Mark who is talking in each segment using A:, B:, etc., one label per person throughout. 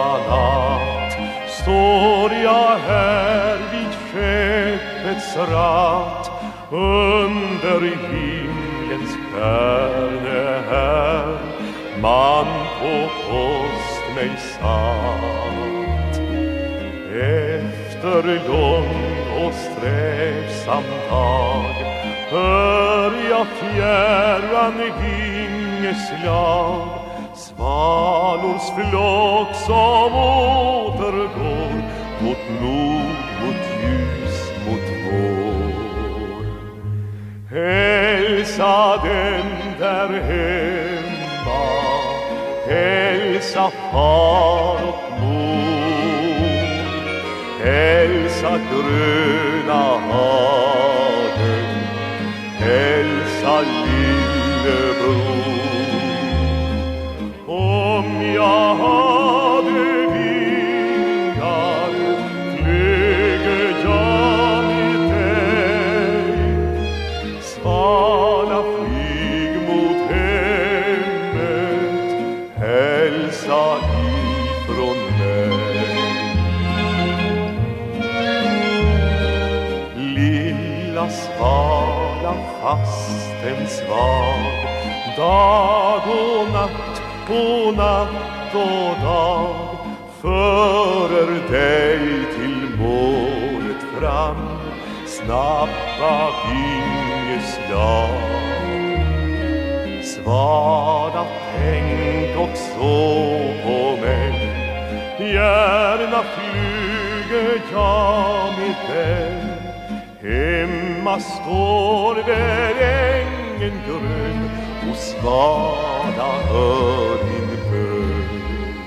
A: natt står jag här vid skeppets ratt under himlens stjärne här man på post mig satt. Efter lång och strävsam dag hör jag fjärran vingeslag, svalors flock som återgår mot nord, mot ljus, mot vår. Hälsa den där hemma, hälsa far och mor, hälsa gröna hagen, hälsa lillebror. Om jag hade vingar flyger jag med dig, svala flyg mot hemmet, hälsa ifrån mig. Lilla svala fasten svag, dag och natt och natt och dag förer dig till målet fram, snabba vingeslag. Svala, tänk också på mig, gärna flyger jag med dig. Hemma står väl ängen grön och Svala hör din bön.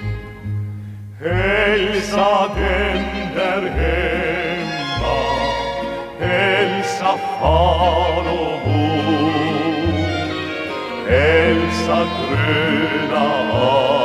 A: Hälsa den där hemma, hälsa far och mor, hälsa gröna hav.